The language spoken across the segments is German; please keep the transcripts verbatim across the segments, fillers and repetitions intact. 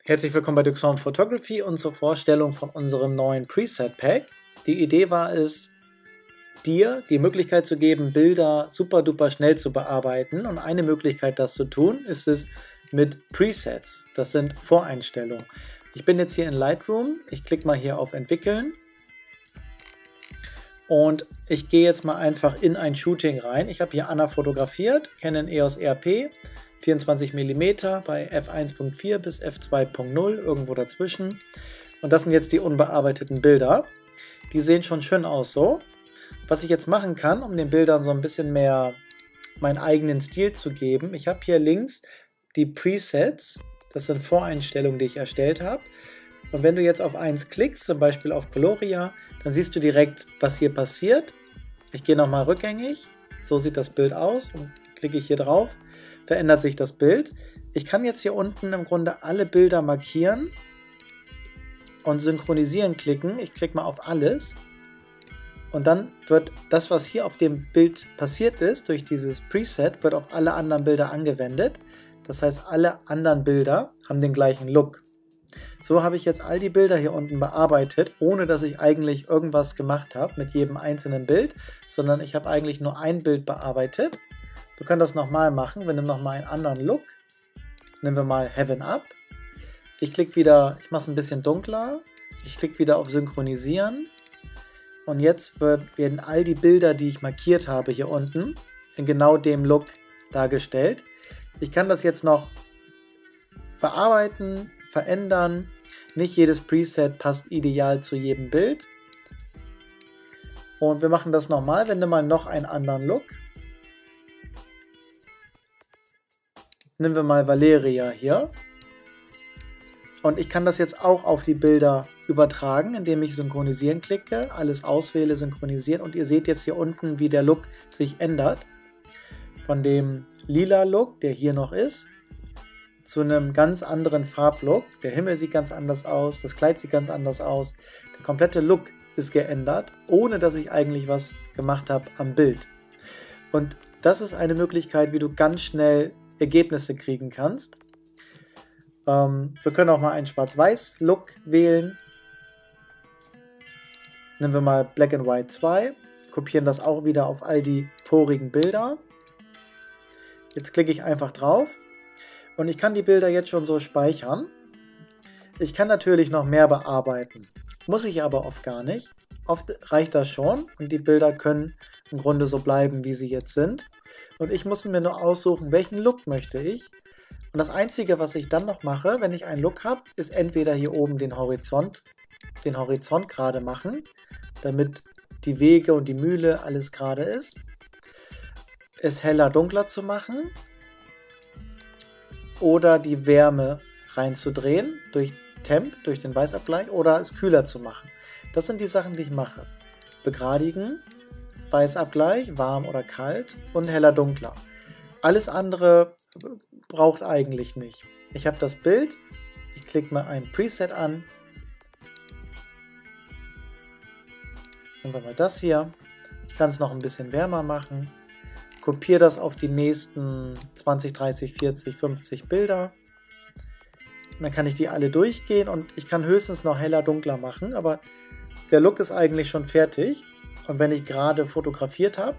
Herzlich willkommen bei Duxon Photography und zur Vorstellung von unserem neuen Preset Pack. Die Idee war es, dir die Möglichkeit zu geben, Bilder super duper schnell zu bearbeiten, und eine Möglichkeit, das zu tun, ist es mit Presets. Das sind Voreinstellungen. Ich bin jetzt hier in Lightroom, ich klicke mal hier auf Entwickeln und ich gehe jetzt mal einfach in ein Shooting rein. Ich habe hier Anna fotografiert, Canon E O S R P, vierundzwanzig Millimeter bei f eins Punkt vier bis f zwei Punkt null, irgendwo dazwischen. Und das sind jetzt die unbearbeiteten Bilder. Die sehen schon schön aus so. Was ich jetzt machen kann, um den Bildern so ein bisschen mehr meinen eigenen Stil zu geben, ich habe hier links die Presets, das sind Voreinstellungen, die ich erstellt habe. Und wenn du jetzt auf eins klickst, zum Beispiel auf Gloria, dann siehst du direkt, was hier passiert. Ich gehe nochmal rückgängig, so sieht das Bild aus, und klicke ich hier drauf, verändert sich das Bild. Ich kann jetzt hier unten im Grunde alle Bilder markieren und synchronisieren klicken. Ich klicke mal auf alles und dann wird das, was hier auf dem Bild passiert ist, durch dieses Preset, wird auf alle anderen Bilder angewendet. Das heißt, alle anderen Bilder haben den gleichen Look. So habe ich jetzt all die Bilder hier unten bearbeitet, ohne dass ich eigentlich irgendwas gemacht habe mit jedem einzelnen Bild, sondern ich habe eigentlich nur ein Bild bearbeitet. Wir können das nochmal machen. Wir nehmen nochmal einen anderen Look. Nehmen wir mal Heaven Up. Ich klicke wieder, ich mache es ein bisschen dunkler. Ich klicke wieder auf Synchronisieren. Und jetzt wird, werden all die Bilder, die ich markiert habe hier unten, in genau dem Look dargestellt. Ich kann das jetzt noch bearbeiten, verändern. Nicht jedes Preset passt ideal zu jedem Bild. Und wir machen das nochmal. Wir nehmen mal noch einen anderen Look. Nehmen wir mal Valeria hier. Und ich kann das jetzt auch auf die Bilder übertragen, indem ich Synchronisieren klicke, alles auswähle, synchronisieren, und ihr seht jetzt hier unten, wie der Look sich ändert. Von dem lila Look, der hier noch ist, zu einem ganz anderen Farblook. Der Himmel sieht ganz anders aus, das Kleid sieht ganz anders aus. Der komplette Look ist geändert, ohne dass ich eigentlich was gemacht habe am Bild. Und das ist eine Möglichkeit, wie du ganz schnell Ergebnisse kriegen kannst. Ähm, wir können auch mal einen Schwarz-Weiß-Look wählen. Nehmen wir mal Black and White zwei. Kopieren das auch wieder auf all die vorigen Bilder. Jetzt klicke ich einfach drauf. Und ich kann die Bilder jetzt schon so speichern. Ich kann natürlich noch mehr bearbeiten. Muss ich aber oft gar nicht. Oft reicht das schon und die Bilder können im Grunde so bleiben, wie sie jetzt sind. Und ich muss mir nur aussuchen, welchen Look möchte ich. Und das Einzige, was ich dann noch mache, wenn ich einen Look habe, ist entweder hier oben den Horizont, den Horizont gerade machen, damit die Wege und die Mühle alles gerade ist. Es heller, dunkler zu machen. Oder die Wärme reinzudrehen durch Temp, durch den Weißabgleich, oder es kühler zu machen. Das sind die Sachen, die ich mache. Begradigen, Weißabgleich, warm oder kalt, und heller, dunkler. Alles andere braucht eigentlich nicht. Ich habe das Bild, ich klicke mal ein Preset an. Nehmen wir mal das hier. Ich kann es noch ein bisschen wärmer machen. Kopiere das auf die nächsten zwanzig, dreißig, vierzig, fünfzig Bilder. Und dann kann ich die alle durchgehen und ich kann höchstens noch heller, dunkler machen, aber der Look ist eigentlich schon fertig. Und wenn ich gerade fotografiert habe,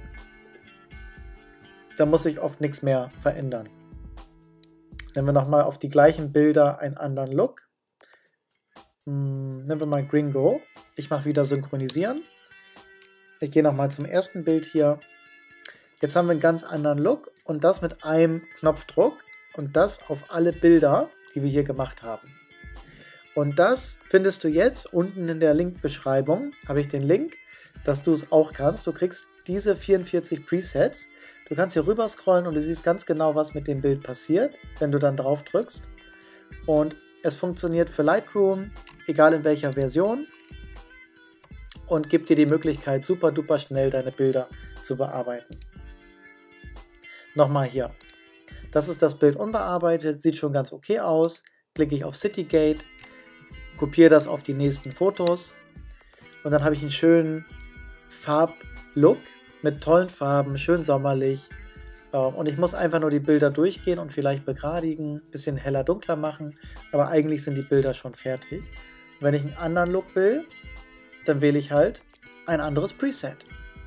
dann muss ich oft nichts mehr verändern. Nehmen wir nochmal auf die gleichen Bilder einen anderen Look. Hm, nehmen wir mal Gringo. Ich mache wieder Synchronisieren. Ich gehe nochmal zum ersten Bild hier. Jetzt haben wir einen ganz anderen Look und das mit einem Knopfdruck und das auf alle Bilder, die wir hier gemacht haben. Und das findest du jetzt unten in der Linkbeschreibung, habe ich den Link, dass du es auch kannst. Du kriegst diese vierundvierzig Presets. Du kannst hier rüber scrollen und du siehst ganz genau, was mit dem Bild passiert, wenn du dann drauf drückst. Und es funktioniert für Lightroom, egal in welcher Version, und gibt dir die Möglichkeit, super duper schnell deine Bilder zu bearbeiten. Nochmal hier. Das ist das Bild unbearbeitet, sieht schon ganz okay aus. Klicke ich auf Citygate, kopiere das auf die nächsten Fotos und dann habe ich einen schönen Farblook mit tollen Farben, schön sommerlich, Und ich muss einfach nur die Bilder durchgehen und vielleicht begradigen, ein bisschen heller, dunkler machen, aber eigentlich sind die Bilder schon fertig. Wenn ich einen anderen Look will, dann wähle ich halt ein anderes Preset.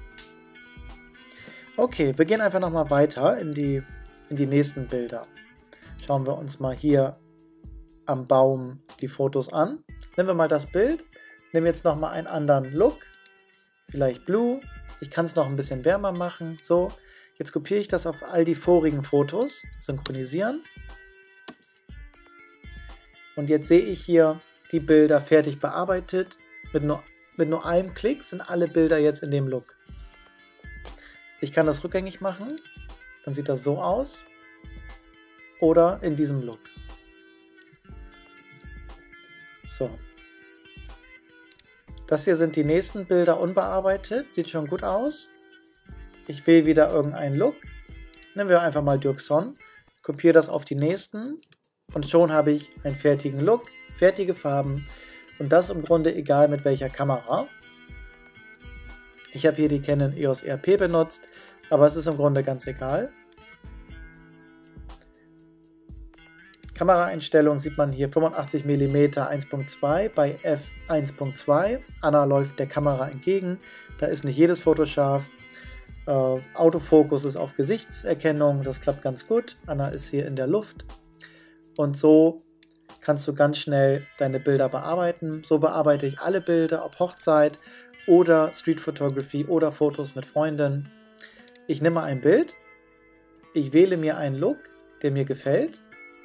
Okay, wir gehen einfach nochmal weiter in die, in die nächsten Bilder. Schauen wir uns mal hier am Baum die Fotos an. Nehmen wir mal das Bild, nehmen jetzt nochmal einen anderen Look, vielleicht Blue. Ich kann es noch ein bisschen wärmer machen, so. Jetzt kopiere ich das auf all die vorigen Fotos, synchronisieren. Und jetzt sehe ich hier die Bilder fertig bearbeitet. Mit nur, mit nur einem Klick sind alle Bilder jetzt in dem Look. Ich kann das rückgängig machen, dann sieht das so aus. Oder in diesem Look. So. Das hier sind die nächsten Bilder unbearbeitet, sieht schon gut aus. Ich wähle wieder irgendeinen Look. Nehmen wir einfach mal Dirkson, kopiere das auf die nächsten und schon habe ich einen fertigen Look, fertige Farben und das im Grunde egal mit welcher Kamera. Ich habe hier die Canon E O S R P benutzt, aber es ist im Grunde ganz egal. Kameraeinstellung sieht man hier fünfundachtzig Millimeter eins Punkt zwei bei f eins Punkt zwei. Anna läuft der Kamera entgegen, da ist nicht jedes Foto scharf. Uh, Autofokus ist auf Gesichtserkennung, das klappt ganz gut. Anna ist hier in der Luft. Und so kannst du ganz schnell deine Bilder bearbeiten. So bearbeite ich alle Bilder, ob Hochzeit oder Street Photography oder Fotos mit Freunden. Ich nehme ein Bild, ich wähle mir einen Look, der mir gefällt.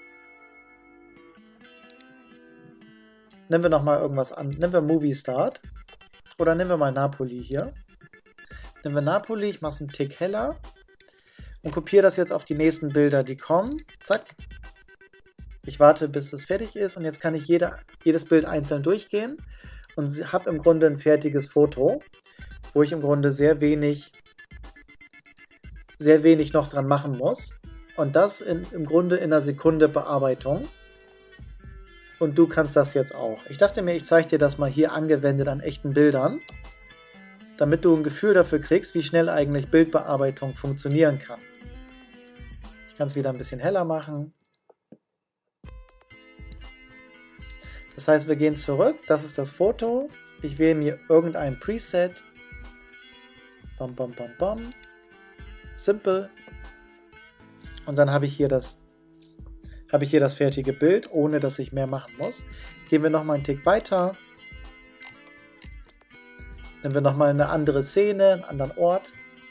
Nehmen wir nochmal irgendwas an. Nehmen wir Movie Start oder nehmen wir mal Napoli hier. Nehmen wir Napoli, ich mache es einen Tick heller und kopiere das jetzt auf die nächsten Bilder, die kommen. Zack. Ich warte, bis es fertig ist und jetzt kann ich jede, jedes Bild einzeln durchgehen und habe im Grunde ein fertiges Foto, wo ich im Grunde sehr wenig, sehr wenig noch dran machen muss. Und das in, im Grunde in einer Sekunde Bearbeitung. Und du kannst das jetzt auch. Ich dachte mir, ich zeige dir das mal hier angewendet an echten Bildern, damit du ein Gefühl dafür kriegst, wie schnell eigentlich Bildbearbeitung funktionieren kann. Ich kann es wieder ein bisschen heller machen. Das heißt, wir gehen zurück, das ist das Foto. Ich wähle mir irgendein Preset. Bam, bam, bam, bam. Simple. Und dann habe ich hier das, habe ich hier das fertige Bild, ohne dass ich mehr machen muss. Gehen wir nochmal einen Tick weiter. Nehmen wir nochmal eine andere Szene, einen anderen Ort.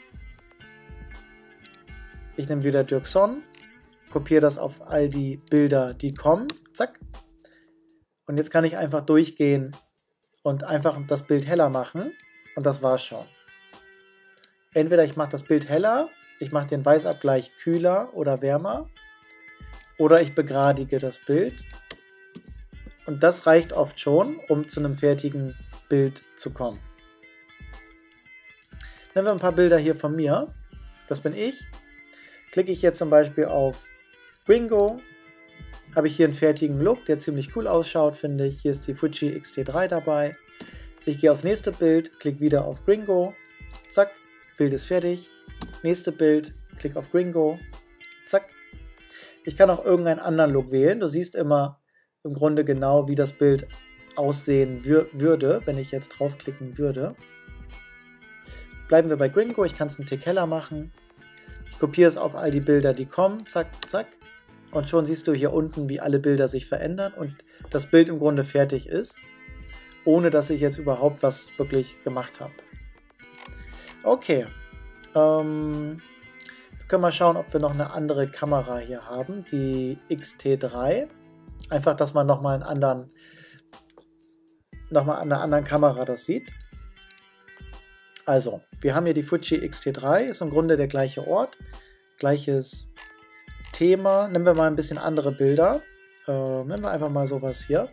Ich nehme wieder Dirkson, kopiere das auf all die Bilder, die kommen. Zack. Und jetzt kann ich einfach durchgehen und einfach das Bild heller machen. Und das war's schon. Entweder ich mache das Bild heller, ich mache den Weißabgleich kühler oder wärmer. Oder ich begradige das Bild. Und das reicht oft schon, um zu einem fertigen Bild zu kommen. Nehmen wir ein paar Bilder hier von mir. Das bin ich. Klicke ich jetzt zum Beispiel auf Gringo, habe ich hier einen fertigen Look, der ziemlich cool ausschaut, finde ich. Hier ist die Fuji X T drei dabei. Ich gehe aufs nächste Bild, klicke wieder auf Gringo. Zack, Bild ist fertig. Nächste Bild, klicke auf Gringo. Zack. Ich kann auch irgendeinen anderen Look wählen. Du siehst immer im Grunde genau, wie das Bild aussehen wür würde, wenn ich jetzt draufklicken würde. Bleiben wir bei Gringo, ich kann es einen Tick heller machen. Ich kopiere es auf all die Bilder, die kommen, zack, zack. Und schon siehst du hier unten, wie alle Bilder sich verändern und das Bild im Grunde fertig ist, ohne dass ich jetzt überhaupt was wirklich gemacht habe. Okay, ähm, wir können mal schauen, ob wir noch eine andere Kamera hier haben, die X T drei. Einfach, dass man nochmal einen anderen, nochmal an einer anderen Kamera das sieht. Also, wir haben hier die Fuji X T drei, ist im Grunde der gleiche Ort, gleiches Thema. Nehmen wir mal ein bisschen andere Bilder. Äh, nehmen wir einfach mal sowas hier.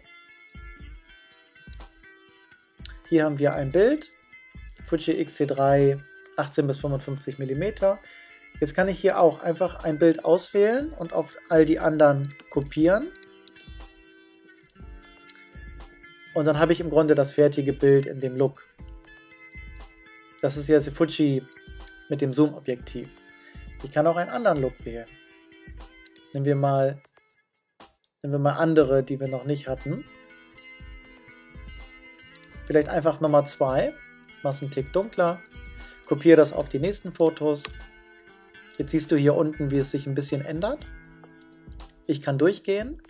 Hier haben wir ein Bild, Fuji X T drei, achtzehn bis fünfundfünfzig Millimeter. Jetzt kann ich hier auch einfach ein Bild auswählen und auf all die anderen kopieren. Und dann habe ich im Grunde das fertige Bild in dem Look. Das ist jetzt die Fuji mit dem Zoom-Objektiv. Ich kann auch einen anderen Look wählen. Nehmen wir mal, nehmen wir mal andere, die wir noch nicht hatten. Vielleicht einfach Nummer zwei. Mach's einen Tick dunkler. Kopiere das auf die nächsten Fotos. Jetzt siehst du hier unten, wie es sich ein bisschen ändert. Ich kann durchgehen.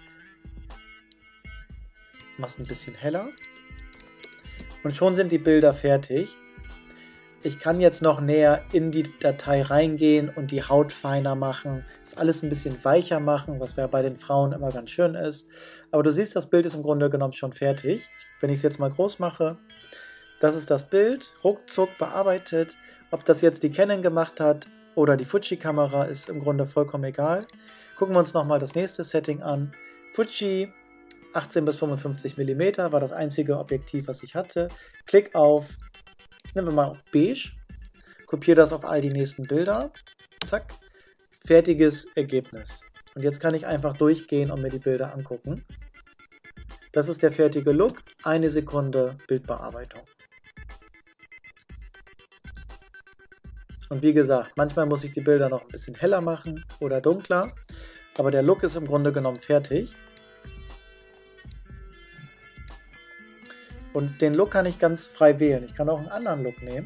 Mach's ein bisschen heller. Und schon sind die Bilder fertig. Ich kann jetzt noch näher in die Datei reingehen und die Haut feiner machen. Das alles ein bisschen weicher machen, was ja bei den Frauen immer ganz schön ist. Aber du siehst, das Bild ist im Grunde genommen schon fertig. Wenn ich es jetzt mal groß mache, das ist das Bild, ruckzuck bearbeitet. Ob das jetzt die Canon gemacht hat oder die Fuji-Kamera, ist im Grunde vollkommen egal. Gucken wir uns nochmal das nächste Setting an. Fuji achtzehn bis fünfundfünfzig Millimeter war das einzige Objektiv, was ich hatte. Klick auf, nehmen wir mal auf Beige, kopiere das auf all die nächsten Bilder, zack, fertiges Ergebnis. Und jetzt kann ich einfach durchgehen und mir die Bilder angucken. Das ist der fertige Look, eine Sekunde Bildbearbeitung. Und wie gesagt, manchmal muss ich die Bilder noch ein bisschen heller machen oder dunkler, aber der Look ist im Grunde genommen fertig. Und den Look kann ich ganz frei wählen. Ich kann auch einen anderen Look nehmen.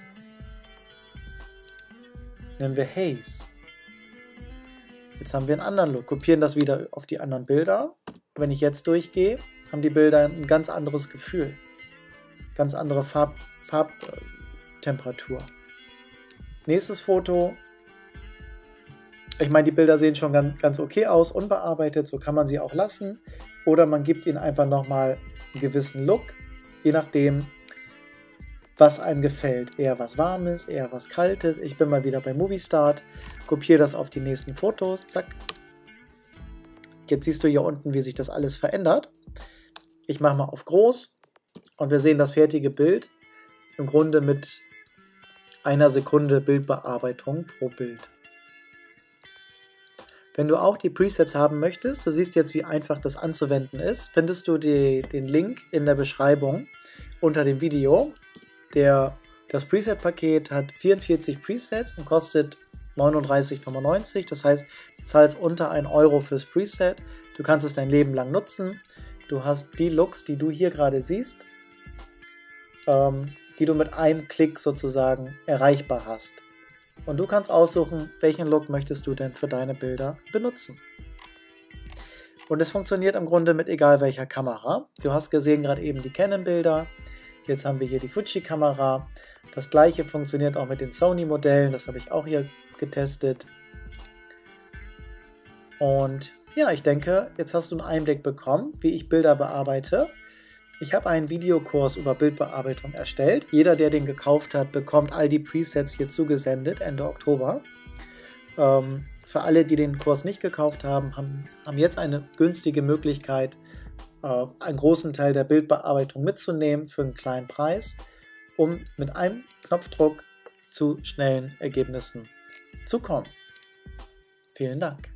Nehmen wir Haze. Jetzt haben wir einen anderen Look. Kopieren das wieder auf die anderen Bilder. Wenn ich jetzt durchgehe, haben die Bilder ein ganz anderes Gefühl. Ganz andere Farb, Farbtemperatur. Nächstes Foto. Ich meine, die Bilder sehen schon ganz, ganz okay aus, unbearbeitet. So kann man sie auch lassen. Oder man gibt ihnen einfach nochmal einen gewissen Look. Je nachdem, was einem gefällt. Eher was Warmes, eher was Kaltes. Ich bin mal wieder bei Movie Start. Kopiere das auf die nächsten Fotos. Zack. Jetzt siehst du hier unten, wie sich das alles verändert. Ich mache mal auf groß. Und wir sehen das fertige Bild. Im Grunde mit einer Sekunde Bildbearbeitung pro Bild. Wenn du auch die Presets haben möchtest, du siehst jetzt, wie einfach das anzuwenden ist, findest du die, den Link in der Beschreibung unter dem Video. Der, das Preset-Paket hat vierundvierzig Presets und kostet neununddreißig fünfundneunzig. Das heißt, du zahlst unter ein Euro fürs Preset. Du kannst es dein Leben lang nutzen. Du hast die Looks, die du hier gerade siehst, ähm, die du mit einem Klick sozusagen erreichbar hast. Und du kannst aussuchen, welchen Look möchtest du denn für deine Bilder benutzen. Und es funktioniert im Grunde mit egal welcher Kamera. Du hast gesehen gerade eben die Canon-Bilder. Jetzt haben wir hier die Fuji-Kamera. Das gleiche funktioniert auch mit den Sony-Modellen. Das habe ich auch hier getestet. Und ja, ich denke, jetzt hast du einen Einblick bekommen, wie ich Bilder bearbeite. Ich habe einen Videokurs über Bildbearbeitung erstellt. Jeder, der den gekauft hat, bekommt all die Presets hier zugesendet Ende Oktober. Ähm, für alle, die den Kurs nicht gekauft haben, haben, haben jetzt eine günstige Möglichkeit, äh, einen großen Teil der Bildbearbeitung mitzunehmen für einen kleinen Preis, um mit einem Knopfdruck zu schnellen Ergebnissen zu kommen. Vielen Dank.